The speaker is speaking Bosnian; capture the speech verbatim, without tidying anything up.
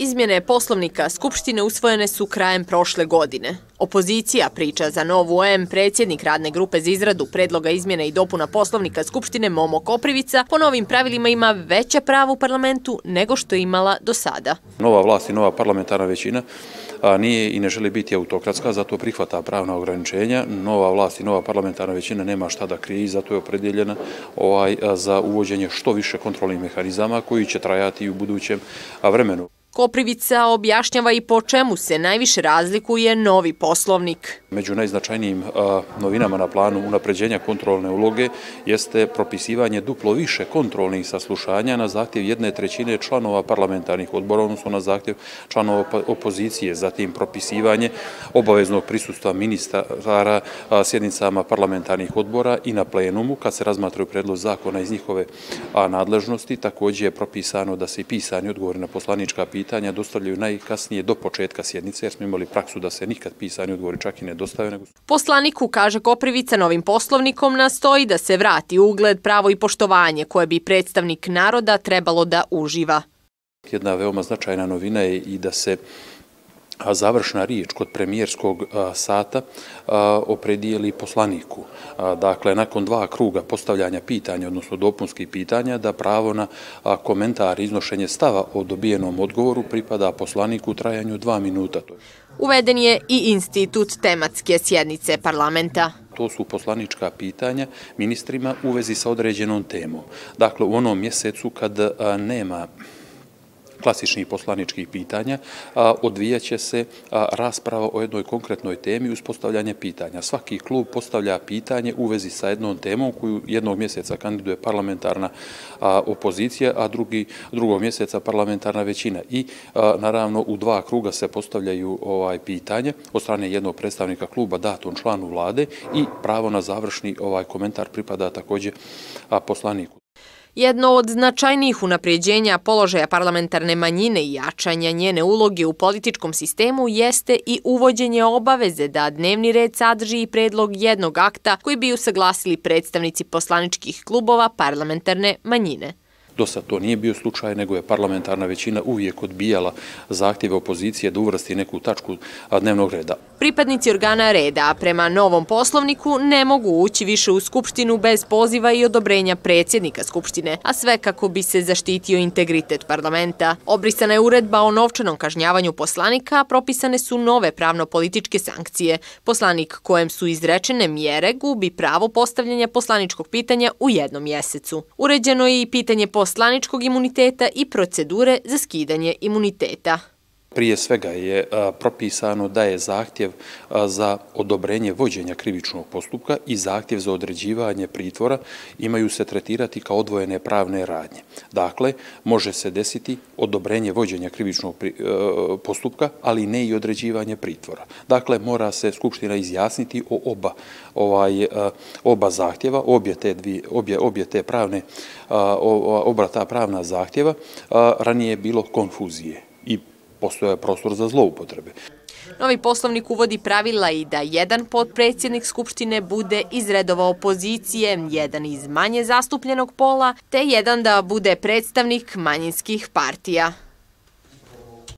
Izmjene Poslovnika Skupštine usvojene su krajem prošle godine. Opozicija priča za Novu M, predsjednik radne grupe za izradu predloga izmjene i dopuna Poslovnika Skupštine Momo Koprivica po novim pravilima ima veće pravo u parlamentu nego što je imala do sada. Nova vlast i nova parlamentarna većina nije i ne želi biti autokratska, zato prihvata pravna ograničenja. Nova vlast i nova parlamentarna većina nema šta da krije i zato je opredjeljena za uvođenje što više kontrolnih mehanizama koji će trajati i u budućem vremenu. Koprivica objašnjava i po čemu se najviše razlikuje novi poslovnik. Među najznačajnijim novinama na planu unapređenja kontrolne uloge jeste propisivanje duplo više kontrolnih saslušanja na zahtjev jedne trećine članova parlamentarnih odbora, odnosno na zahtjev članova opozicije, zatim propisivanje obaveznog prisustva ministara sjednicama parlamentarnih odbora i na plenumu kad se razmatraju predlozi zakona iz njihove nadležnosti. Također je propisano da se i pisani odgovori na poslanička pitanja pitanja dostavljaju najkasnije do početka sjednice, jer smo imali praksu da se nikad pisani odgovori čak i ne dostavljaju. Poslaniku, kaže Koprivica, novim poslovnikom nastoji da se vrati ugled, pravo i poštovanje koje bi predstavnik naroda trebalo da uživa. Jedna veoma značajna novina je i da se završna riječ kod premijerskog sata opredijeli poslaniku. Dakle, nakon dva kruga postavljanja pitanja, odnosno dopunskih pitanja, da pravo na komentar i iznošenje stava o dobijenom odgovoru pripada poslaniku u trajanju dva minuta. Uveden je i institut tematske sjednice parlamenta. To su poslanička pitanja ministrima u vezi sa određenom temom. Dakle, u onom mjesecu kad nema klasičnih poslaničkih pitanja, odvijaće se rasprava o jednoj konkretnoj temi uz postavljanje pitanja. Svaki klub postavlja pitanje u vezi sa jednom temom koju jednog mjeseca kandiduje parlamentarna opozicija, a drugi, drugog mjeseca parlamentarna većina. I naravno u dva kruga se postavljaju ovaj pitanje od strane jednog predstavnika kluba datom članu vlade i pravo na završni ovaj komentar pripada također poslaniku. Jedno od značajnijih unapređenja položaja parlamentarne manjine i jačanja njene uloge u političkom sistemu jeste i uvođenje obaveze da dnevni red sadrži i predlog jednog akta koji bi usaglasili predstavnici poslaničkih klubova parlamentarne manjine. Do sad to nije bio slučaj, nego je parlamentarna većina uvijek odbijala zahtjeve opozicije da uvrsti neku tačku dnevnog reda. Pripadnici organa reda prema novom poslovniku ne mogu ući više u Skupštinu bez poziva i odobrenja predsjednika Skupštine, a sve kako bi se zaštitio integritet parlamenta. Obrisana je uredba o novčanom kažnjavanju poslanika, a propisane su nove pravno-političke sankcije. Poslanik kojem su izrečene mjere gubi pravo postavljanja poslaničkog pitanja u jednom mjesecu. Uređeno je i pitanje poslaničkog imuniteta i procedure za skidanje imuniteta. Prije svega je propisano da je zahtjev za odobrenje vođenja krivičnog postupka i zahtjev za određivanje pritvora imaju se tretirati kao odvojene pravne radnje. Dakle, može se desiti odobrenje vođenja krivičnog postupka, ali ne i određivanje pritvora. Dakle, mora se Skupština izjasniti o oba, ovaj, oba zahtjeva, obje te, dvije, obje, obje te pravne, oba ta pravna zahtjeva. Ranije je bilo konfuzije i postoje prostor za zloupotrebe. Novi poslovnik uvodi pravila i da jedan potpredsjednik Skupštine bude iz redova opozicije, jedan iz manje zastupljenog pola, te jedan da bude predstavnik manjinskih partija.